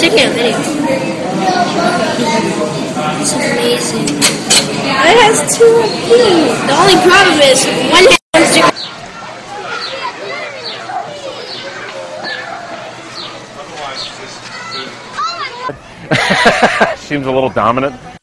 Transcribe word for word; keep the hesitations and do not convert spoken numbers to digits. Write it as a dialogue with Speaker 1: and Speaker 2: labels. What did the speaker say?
Speaker 1: video, video. This is amazing. It has two feet. The only problem is one has to.
Speaker 2: Seems a little dominant.